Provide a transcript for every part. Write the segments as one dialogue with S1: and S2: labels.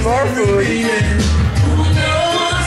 S1: more food. Who knows?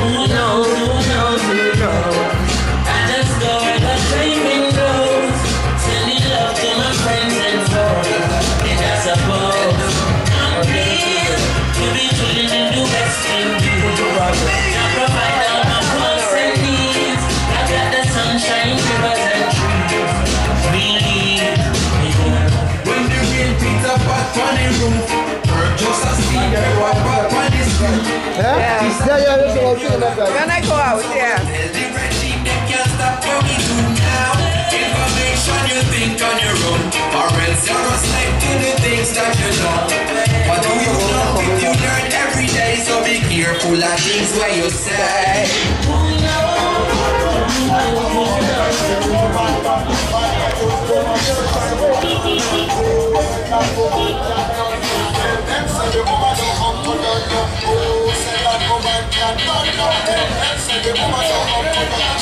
S1: I just go where the dreaming goes. Sending love to my friends and foes. And I suppose I'm pleased to be chilling in the West Indies. I provide all my wants and needs. I got the sunshine, rivers and trees. Believe me.
S2: When the rain picks up on the roof, just a steam up on the roof.
S1: Yeah. When I go out, yeah.
S2: The regime they can't stop what we do now. Information you think on your own, or else you're a slave to the things that you know. What do you know if you learn every day? So be careful of things where you say. Who knows?